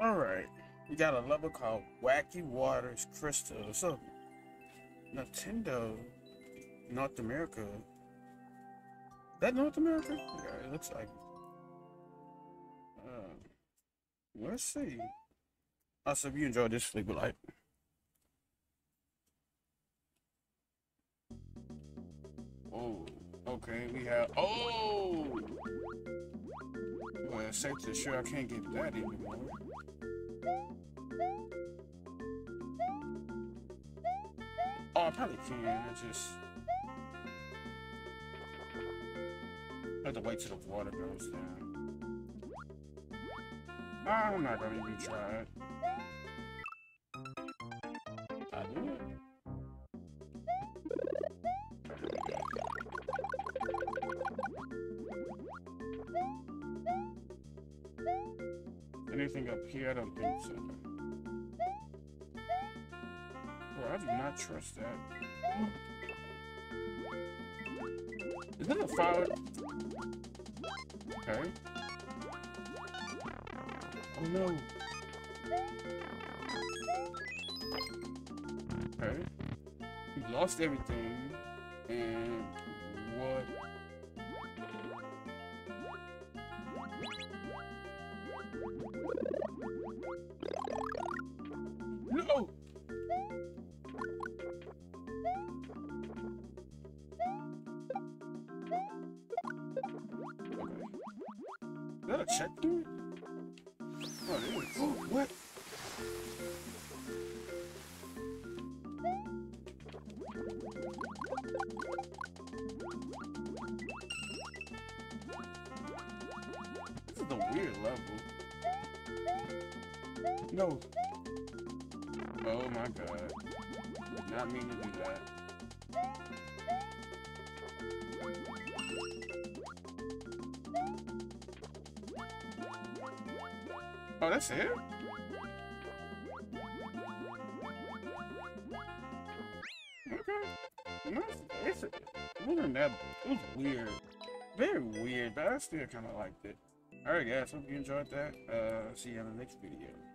Alright, we got a level called Wacky Waters Crystal. So, Nintendo, North America. That North America? Yeah, it looks like. Let's see. Also, if you enjoyed this, leave a like. Oh, okay, we have. Oh! Well, it's safe to sure I can't get that anymore. Oh, I probably can. I just have to wait till the water goes down. I'm not gonna even try it. I do it. Anything up here? I don't think so. Bro, I do not trust that. Is that a fire? Okay. Oh no. Okay. We lost everything. And what? No! Okay. Is that a checkpoint? Oh, it is. Oh, what? This is a weird level. No. Oh my god. Did not mean to do that. Oh, that's it? Okay. No, it wasn't that. It was weird. Very weird, but I still kind of liked it. Alright, guys. Hope you enjoyed that. See you in the next video.